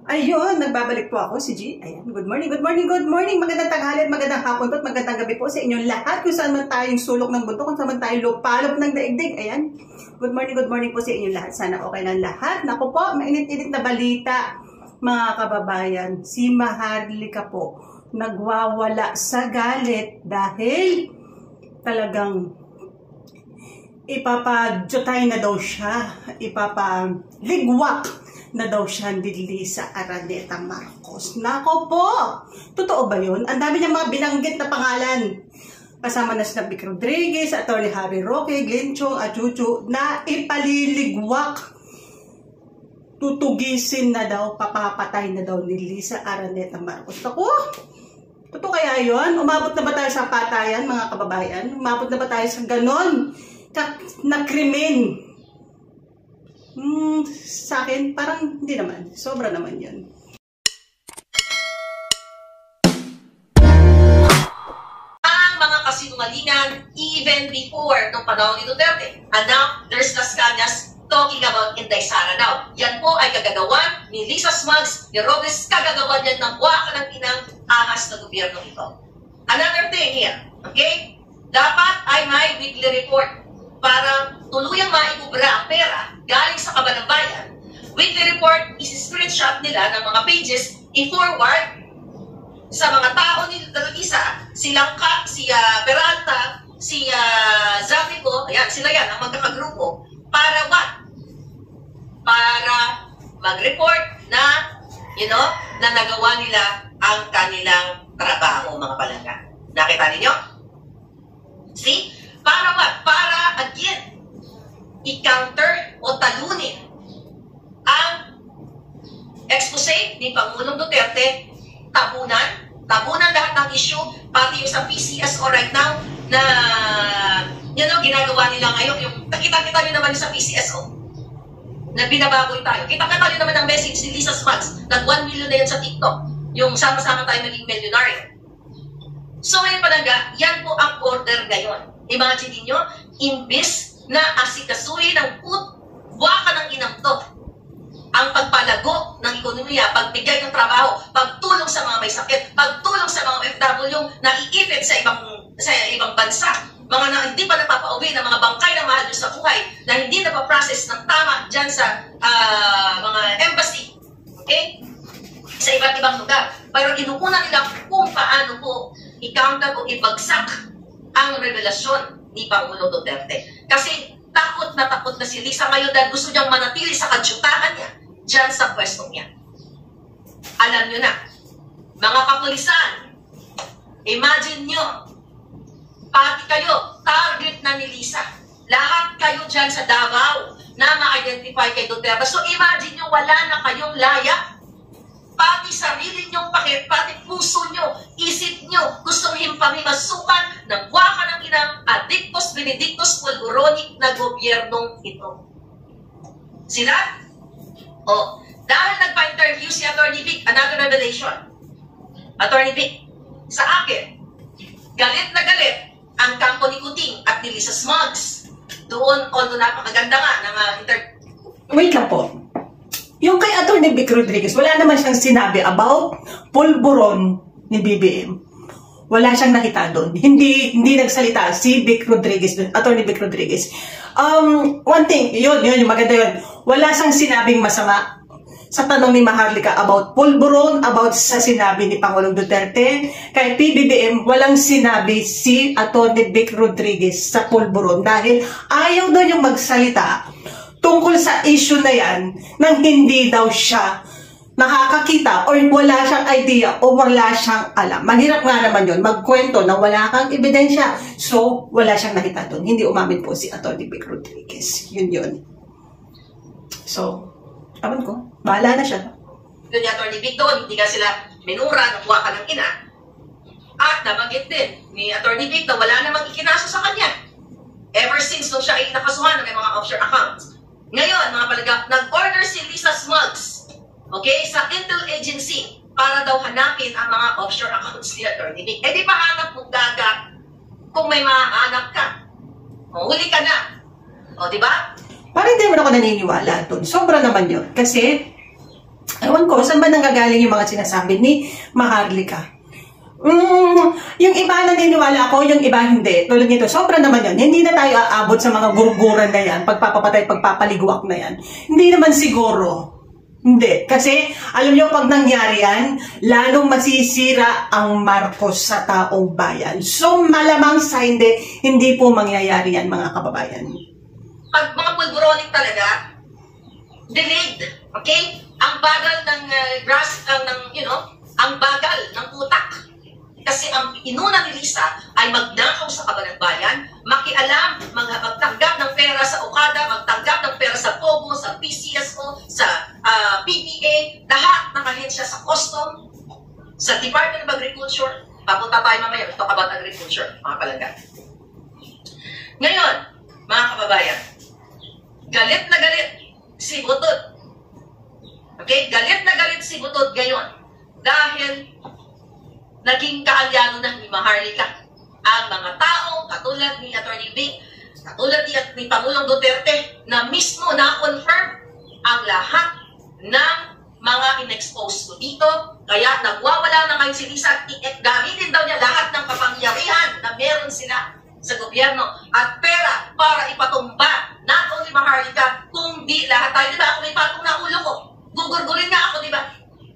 Ayun, nagbabalik po ako, si G. Ayan, good morning, good morning, good morning. Magandang tanghali at magandang hapon po at magandang gabi po sa inyong lahat. Kung saan man tayong sulok ng buto, kung saan man tayong lupalop ng daigdig. Ayan, good morning po sa inyong lahat. Sana okay lang lahat. Naku po, mainit-init na balita, mga kababayan. Si Maharlika po, nagwawala sa galit dahil talagang ipapadyotay na daw siya, ipapaligwak na daw siya ni Lisa Araneta Marcos. Nako po! Totoo ba yun? Ang dami niya mga binanggit na pangalan. Kasama na sila Vic Rodriguez, Atty. Harry Roque, Glenn Chong, at Chuchu, na ipaliligwak. Tutugisin na daw, papapatay na daw ni Lisa Araneta Marcos. Nako! Totoo kaya yun? Umabot na ba tayo sa patayan, mga kababayan? Umabot na ba tayo sa ganon na krimen? Sa akin, parang hindi naman. Sobra naman yun. Ang mga kasinungalingan, even before nung panahon ni Duterte. And now, there's Las Cañas talking about Inday Sara now. Yan po ay kagagawan ni Lisa Smugs, ni Robles, kagagawan yan ng waka ng inang ahas na gobyerno ito. Another thing here, okay? Dapat ay may weekly report para tuluyang maibubra ang pera galing sa kaban ng bayan. Weekly report is screenshot nila ng mga pages, i-forward sa mga tao ni Lisa, si Langka, si Peralta, si Zafico, ayan, sila yan, ang magkakagrupo. Para what? Para mag-report na, na nagawa nila ang kanilang trabaho, mga palangga. Nakita ninyo? See? Para what? Para, again, i-counter o talunin ang expose ni Pangulong Duterte, tabunan lahat ng issue, pati yung sa PCSO right now, na, ginagawa nila ngayon, yung nakita-kita nyo naman sa PCSO, na binabagoy tayo. Kita-kita nyo naman ang message ni Lisa Smugs, nag 1 million na yun sa TikTok, yung sama-sama tayo naging milyonaryo. So ngayon palangga, yan po ang order ngayon. Imagine niyo, imbis na asikasuhin ng waka ng inang to, ang pagpalago ng ekonomiya, pagbigay ng trabaho, pagtulong sa mga may sakit, pagtulong sa mga OFW na iipit sa ibang bansa, mga na hindi pa napapauwi na mga bangkay na mahal sa buhay, na hindi napaprocess ng tama dyan sa mga embassy, okay? Sa iba't ibang lugar. Pero inuuna nila kung paano po i-counter o ibagsak ang revelasyon ni Pangulong Duterte. Kasi takot na si Lisa ngayon dahil gusto niyang manatili sa kadyutahan niya dyan sa pwestong niya. Alam niyo na, mga kapulisan, imagine niyo, pati kayo, target na ni Lisa. Lahat kayo dyan sa Davao na ma-identify kay Duterte. So imagine niyo, wala na kayong laya. Pati sarili niyong pakit, pati puso niyo, isip niyo, gustong himpamimasukan ng waka ng inang Adictos Benedictus Pulveronic na gobyernong ito. Sila? Dahil nagpa-interview si Atty. Vic, another revelation. Atty. Vic, sa akin, galit na galit ang kampo ni Kuting at ni Lisa Smugs. Doon, although napakaganda nga ng interview. Wait lang po. Yung kay Atty. Vic Rodriguez, wala naman siyang sinabi about pulburon ni BBM. Wala siyang nakita doon. Hindi nagsalita si Vic Rodriguez doon, Atty. Vic Rodriguez. One thing, yun, yung maganda yun. Wala siyang sinabing masama sa tanong ni Maharlika about pulburon, about sa sinabi ni Pangulong Duterte. Kay PBBM, walang sinabi si Atty. Vic Rodriguez sa pulburon dahil ayaw daw yung magsalita tungkol sa issue na yan nang hindi daw siya nakakakita or wala siyang idea o wala siyang alam. Mahirap nga naman yun, magkwento na wala kang ebidensya. So, wala siyang nakita doon. Hindi umamin po si Atty. Vic Rodriguez. Yun. So, alam ko, bahala na siya. Yun ni Atty. Vic doon, hindi ka sila minura ng waka ng ina. At nabanggit din ni Atty. Vic na wala namang ikinaso sa kanya. Ever since nung siya ay nakasuhan ng mga offshore accounts. Ngayon, mga palaga, nag-order si Lisa Smugs, okay, sa Intel Agency para daw hanapin ang mga offshore accounts ni Atty. Vic. Eh di pa hanap mo gaga kung may mahanap ka. Huli ka na. Di ba? Parang hindi naman ako naniniwala doon. Sobra naman yun. Kasi, Ewan ko, saan ba nanggagaling yung mga sinasabi ni Maharlika? Yung iba naniniwala ako, yung iba hindi. Tulad nito, sobra naman yan. Hindi na tayo aabot sa mga gurguran na yan, pagpapapatay, pagpapaliguak na yan. Hindi naman siguro. Hindi. Kasi, alam nyo, pag nangyari yan, lalong masisira ang Marcos sa taong bayan. So, malamang sa hindi po mangyayari yan, mga kababayan. Pag mga pulburonik talaga, delayed. Okay? Ang bagal ng ang bagal ng utak. Kasi ang inuna ni Lisa ay magnakaw sa kabanang bayan, makialam, magtanggap ng pera sa Okada, magtanggap ng pera sa Pogo, sa PCSO, sa PPA, lahat ng ahensya sa custom, sa Department of Agriculture. Papunta tayo mamaya, talk about agriculture, mga palangga. Ngayon, mga kababayan, galit na galit si Butod. Okay? Galit na galit si Butod ngayon dahil naging kaalyano na ni Maharlika ang mga tao katulad ni Atty. Vic, katulad ni Pangulong Duterte na mismo na-confirm ang lahat ng mga in-expose ko dito. Kaya nagwawala na ngayon si Lisa, gamitin daw niya lahat ng kapangyarihan na meron sila sa gobyerno at pera para ipatumba not only Maharlika, kundi lahat tayo. Diba ako may patong na ulo ko? Gugurgurin nga ako, diba?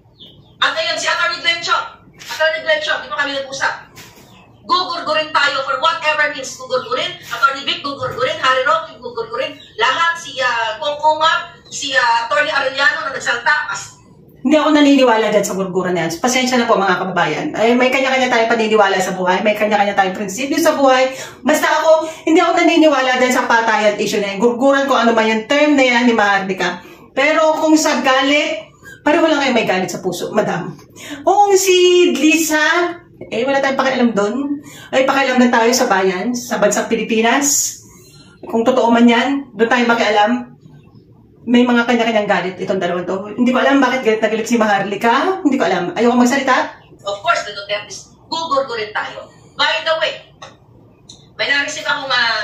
At ngayon si Atty. Glenn Chong, di ba kami nag-usap? Gugurgurin tayo for whatever means. Gugurgurin, Atty. Vic, gugurgurin, Harry Roque, gugurgurin, lahat, si Kongkongab, si Atty. Arellano na nagsalta. Hindi ako naniniwala dyan sa gurguran na yan. Pasensya na po mga kababayan. Ay, may kanya-kanya tayong paniniwala sa buhay. May kanya-kanya tayong prinsipyo sa buhay. Basta ako, hindi ako naniniwala dyan sa patayan issue na yan. Gurguran ko ano man yung term na yan ni Maharlika. Pero kung sa galit, pareho lang kayo may galit sa puso, madam. Kung si Lisa, wala tayong pakialam doon. Ay, pakialam na tayo sa bayan, sa bansang Pilipinas. Kung totoo man yan, doon tayo makialam. May mga kanya-kanyang galit itong dalawang to. Hindi ko alam bakit galit na galit si Maharlika. Hindi ko alam. Ayoko magsalita. Of course, the Dutertes, gugurgurin tayo. By the way, may na-receive akong,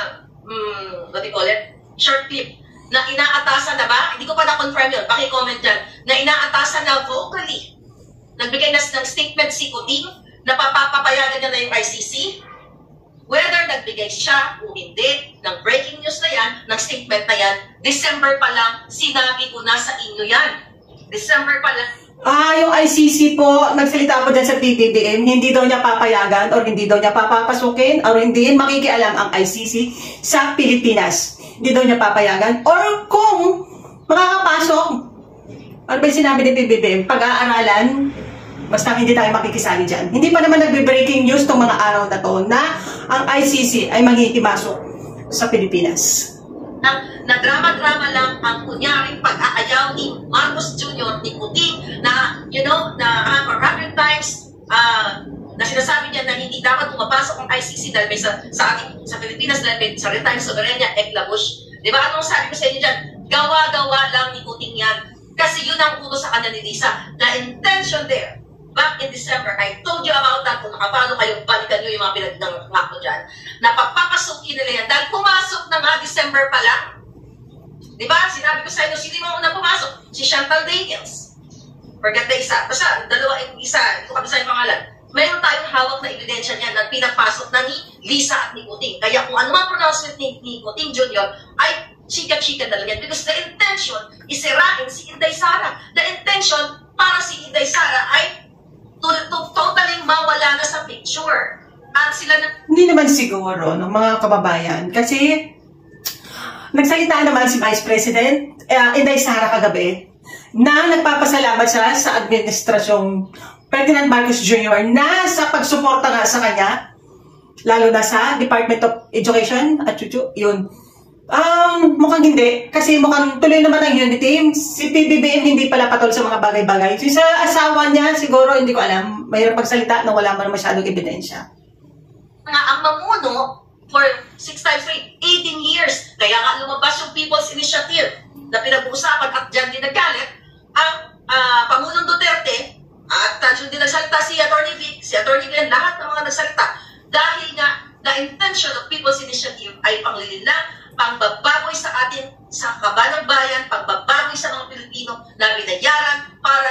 what do you call it? Short clip na inaatasan na ba? Hindi ko pa na-confirm yun. Paki-comment dyan. Na inaatasan na vocally. Nagbigay na ng statement si Kuting na papapayagan niya na yung ICC. Whether nagbigay siya o hindi ng breaking news na yan, ng statement na yan, December pa lang, sinabi ko na sa inyo yan. December pa lang. Yung ICC po, nagsalita po dyan sa PBBM, hindi daw niya papayagan or hindi daw niya papapasukin or hindi makikialam ang ICC sa Pilipinas. Hindi daw niya papayagan. Or kung makakapasok, ano ba yung sinabi ni PBBM? Pag-aaralan, basta hindi tayo makikisali dyan. Hindi pa naman nagbe-breaking news tong mga araw na to na ang ICC ay maghihimasok sa Pilipinas. Na drama-drama lang ang kunyaring pag-aayaw ni Marcos Jr. ni Putin na, na 100 times na sinasabi niya na hindi dapat pumapasok ang ICC dahil may sa Pilipinas dahil may maritime sovereignty, eklabush. Di ba? Anong sabi ko sa inyo dyan? Gawa-gawa lang ni Putin yan. Kasi yun ang utos sa kanya ni Lisa. The intention there, back in December, I told you about that. Kung nakapano kayo, balikan nyo yung mga pinag-ngak ko dyan. Na pagpapasukin nila yan. Dahil pumasok na nga December pa lang. Diba? Sinabi ko sa inyo, sino yung unang pumasok? Si Chantal Daniels. Forget the isa. Basta, dalawa yung isa. Ito kami sa yung pangalan. Mayroon tayong hawak na ebidensya niyan na pinapasok na ni Lisa at ni Kuting. Kaya kung ano man pronouncement ni Kuting Jr. ay chika-chika talaga yan. Because the intention is sirain si Inday Sara. The intention para si Inday Sara ay totally mawala na sa picture. At sila na... Hindi naman siguro, no, mga kababayan. Kasi, nagsalita naman si Vice President Inday Sara kagabi na nagpapasalamat siya sa administrasyong Ferdinand Marcos Jr. na sa pagsuporta nga sa kanya, lalo na sa Department of Education at yun. Mukhang hindi. Kasi mukhang tuloy naman ang unity. Si PBBM hindi pala patol sa mga bagay-bagay. So, sa asawa niya, siguro, hindi ko alam. Mayroon pagsalita na wala man masyadong ebidensya. Ang mamuno for 6 times 3, 18 years. Kaya nga lumabas yung People's Initiative na pinag-uusapan at dyan din naggalit ang Pangulong Duterte at yung din nagsalita si Atty. Vic, si Atty. Glenn, lahat ng mga nagsalita. Dahil nga, the intention of People's Initiative ay panglililang, pangbabagoy sa atin sa kabanang bayan, pangbabagoy sa mga Pilipino na binayaran para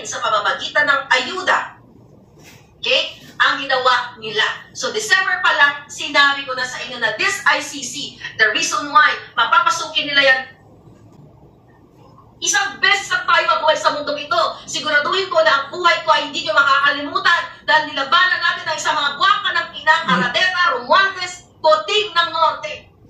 sa pamamagitan ng ayuda. Okay? Ang ginawa nila. So, December pa lang, sinabi ko na sa inyo na this ICC, the reason why mapapasukin nila yan, isang beses na tayo mabuhay sa mundong ito. Siguraduhin ko na ang buhay ko ay hindi nyo makakalimutan dahil nilabanan natin ang isang mga buwaka ng inang Aradeta, Romualdez, Coting ng Norte.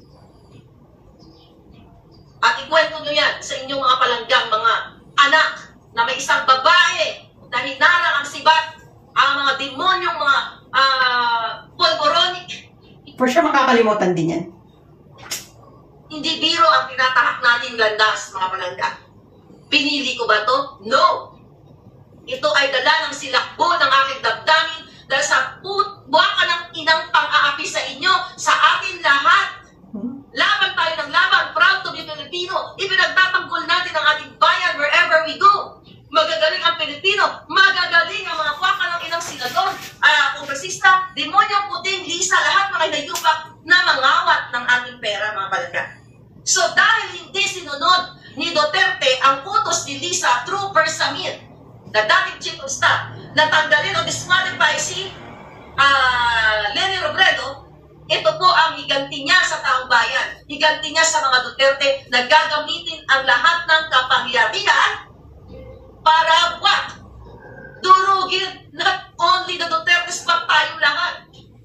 At ikwento nyo yan sa inyong mga palanggang mga anak na may isang babae na hinarang ang sibat, ang mga demonyong mga polboronic. For sure, makakalimutan din yan. Hindi biro ang tinatahak natin landas, mga palangga. Pinili ko ba to? No. Ito ay dala ng silakbo ng aking damdamin dahil sa buwaka ng inang pang-aapi sa inyo, sa atin lahat. Laban tayo ng laban, proud to be Filipino. Ipinagtatanggol natin ang ating bayan wherever we go. Magagaling ang Pilipino, magagaling ang mga buwaka ng inang senador, kongresista, demonyong puting, lisa, lahat mga inayupak na mangawat ng ating pera, mga palangga. So dahil hindi sinunod ni Duterte ang utos ni Lisa through Bersamin, na dating chief of staff, natanggalin o disqualify si Leni Robredo, ito po ang higanti niya sa taong bayan. Higanti niya sa mga Duterte na gagamitin ang lahat ng kapangyarihan para what? Durugin not only the Dutertes but tayong lahat.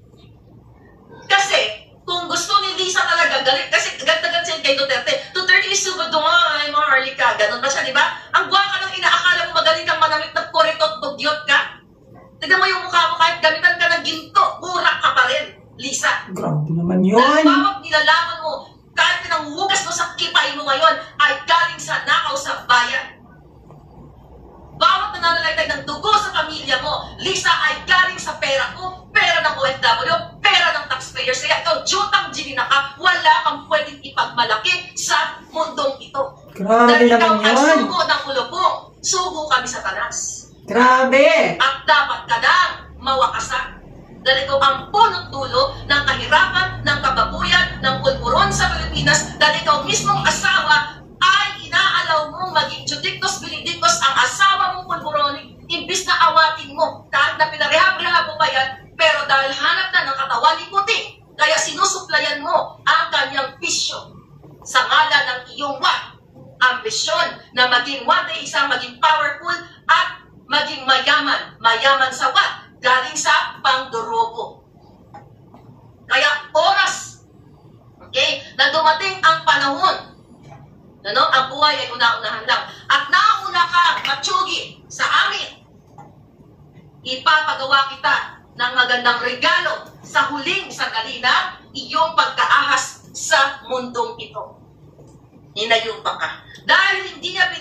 Kasi kung gusto ni Lisa talaga, galit, kasi ganda-ganda siya kay Duterte. Duterte is sugod doon, ay maharli ka. Ganun ba siya, di ba? Ang buwaka ng inaakala mo magaling kang manamit na kuritot, dugyot ka. Tignan mo yung mukha mo, kahit gamitan ka ng ginto, urak ka pa rin, Lisa. Grabe naman yun. Dahil bawat nilalaman mo, kahit pinanghugas mo sa kipay mo ngayon, ay galing sa nakaw sa bayan. Bawat nananalaytay ng dugo sa pamilya mo, Lisa, ay galing sa pera ko, pera ng OFW, pera ng taxpayers. Kaya ikaw, jutang ginina ka, wala kang pwedeng ipagmalaki sa mundong ito. Grabe dahil naman ikaw ay yun. sugo ng ulo ko, sugo kami sa tanas. Grabe! At dapat ka nang mawakasan. Dahil ikaw ang punot dulo ng kahirapan, ng kababuyan, ng pulburon sa Pilipinas, dahil ikaw mismong asawa ay inaalaw mong maging judictus benedictus ang asawa mong pulburonik, imbis na awatin mo, kahit na pinarehab-rehab mo pa yan, pero dahil hanap na ng katawan ni Puting, kaya sinusuplayan mo ang kanyang bisyo sa ngalan ng iyong ambisyon na maging one day isang maging powerful at maging mayaman. Mayaman sa what? Galing sa pangdurogo. Kaya oras, okay, na dumating ang panahon, ang buhay ay una-unahan lang. At nauna ka, matsugi, sa amin, ipapagawa kita ng magandang regalo sa huling sandali na iyong pagkaahas sa mundong ito. Inayupa ka. Dahil hindi siya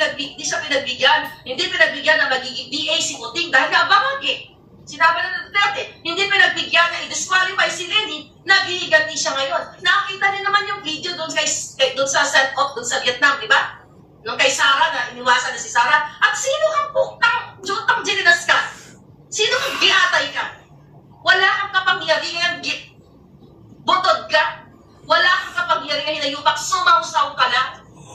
pinagbigyan na magiging DA si Puting dahil naabangag eh. Sinabi na Duterte, hindi pinagbigyan na i-disqualify si Leni, naghihiganti siya ngayon. Nakita niyo naman yung video doon sa send-off doon sa Vietnam, di ba? Nung kay Sara, na iniwasan na si Sara. At sino kang jutang gininas ka? Sino kang giatay ka? Wala kang kapangyarihan, butod ka. Wala kang kapangyarihan, hinayupak, sumausaw ka lang.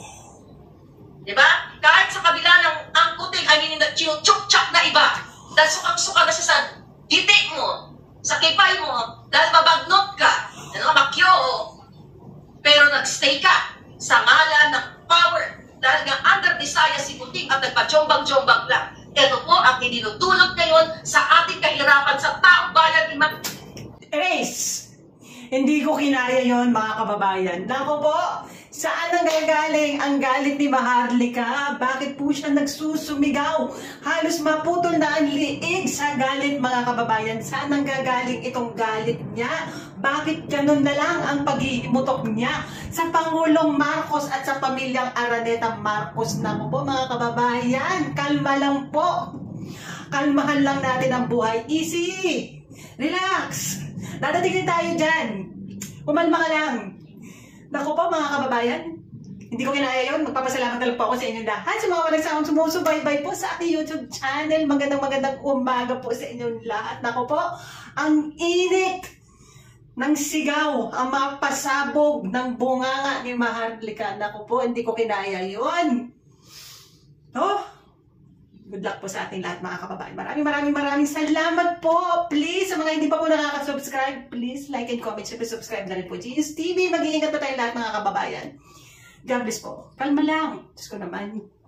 Di ba? Kahit sa kabila ng angkuting, chuk-chak na iba, dahil sukang-suka na siya sa gitik mo, sa kipay mo, dahil mabagnot ka, makyo, pero nagstay ka sa ngalan ng power, dahil nga under desire si Puting at nagpa-jombang-jombang lang. Ito po ang idinudulot ngayon sa ating kahirapan sa taong bayan ni Erase! Hindi ko kinaya yon mga kababayan. Nako po, saan ang gagaling ang galit ni Maharlika? Bakit po siya nagsusumigaw? Halos maputol na ang liig sa galit mga kababayan. Saan ang gagaling itong galit niya? Bakit ganun na lang ang pag-iimutok niya sa Pangulong Marcos at sa pamilyang Araneta Marcos? Nako po mga kababayan, kalma lang po. Kalmahan lang natin ang buhay. Easy! Relax! Dadating din tayo dyan. Umalma ka lang. Naku po mga kababayan, hindi ko kinaya yun. Magpapasalamat na lang po ako sa inyo lahat. Sa mga walang sawang sumusubaybay po sa aking YouTube channel. Magandang umaga po sa inyo lahat. Naku po, ang init ng sigaw, ang mga pasabog ng bunganga ni Maharlika. Naku po, hindi ko kinaya yun. Oh, Good luck po sa ating lahat mga kababayan. Maraming salamat po. Please, sa mga hindi pa po nakaka-subscribe, please like and comment. Siyempre, subscribe na rin po. Genius TV, mag-iingat po tayong lahat mga kababayan. God bless po. Kalma lang. Diyos ko naman.